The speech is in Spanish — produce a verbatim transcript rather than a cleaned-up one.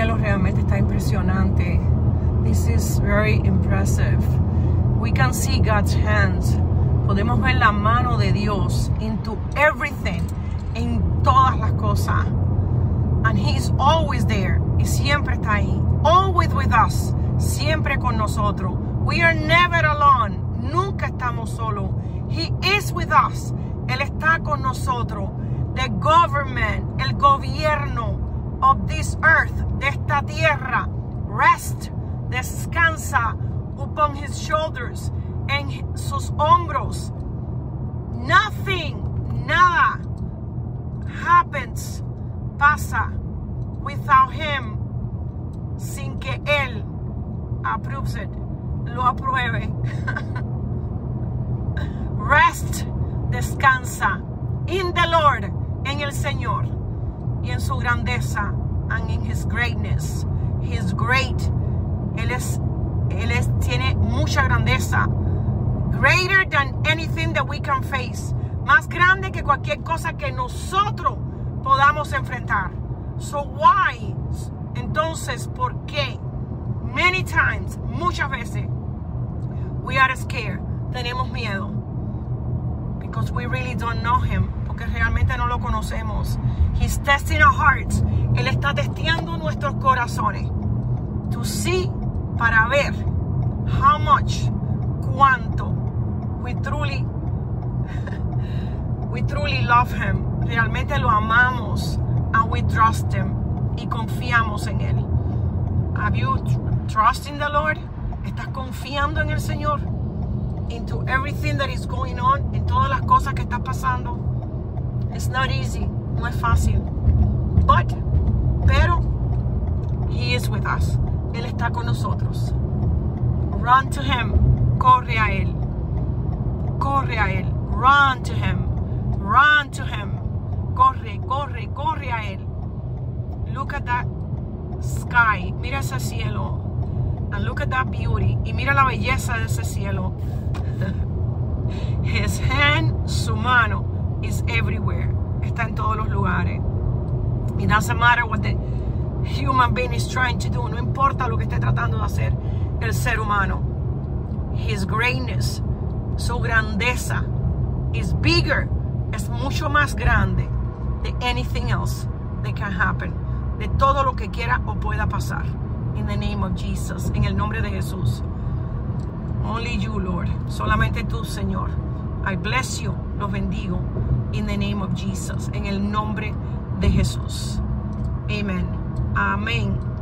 cielo realmente está impresionante. This is very impressive. We can see God's hands. Podemos ver la mano de Dios into everything, en todas las cosas. And He's always there. Y siempre está ahí. Always with us. Siempre con nosotros. We are never alone. Nunca estamos solos. He is with us. Él está con nosotros. The government, el gobierno of this earth, de esta tierra, rest, descansa upon His shoulders, en sus hombros. Nothing, nada happens, pasa without Him, sin que Él approves it, lo apruebe. Rest, descansa, in the Lord, en el Señor, y en su grandeza, and in His greatness. He is great. Él es, Él es, tiene mucha grandeza. Greater than anything that we can face. Más grande que cualquier cosa que nosotros podamos enfrentar. So why? Entonces, ¿por qué? Many times, muchas veces, we are scared. Tenemos miedo. Because we really don't know Him. Porque realmente no lo conocemos. He's testing our hearts. Él está testeando nuestros corazones. To see, para ver, how much, cuánto, we truly, we truly love Him. Realmente lo amamos. And we trust Him. Y confiamos en Él. Have you trust in the Lord? ¿Estás confiando en el Señor? Into everything that is going on, en todas las cosas que están pasando. It's not easy, no es fácil. But, pero, He is with us. Él está con nosotros. Run to Him. Corre a Él. Corre a Él. Run to Him. Run to Him. Corre, corre, corre a Él. Look at that sky. Mira ese cielo. And look at that beauty. Y mira la belleza de ese cielo. His hand, su mano, is everywhere. Está en todos los lugares. It doesn't matter what the human being is trying to do. No importa lo que esté tratando de hacer el ser humano. His greatness, su grandeza, is bigger. Es mucho más grande de anything else that can happen. De todo lo que quiera o pueda pasar. In the name of Jesus. En el nombre de Jesús. Only you, Lord. Solamente tú, Señor. I bless you. Los bendigo. In the name of Jesus. En el nombre de Jesús. Amen. Amén.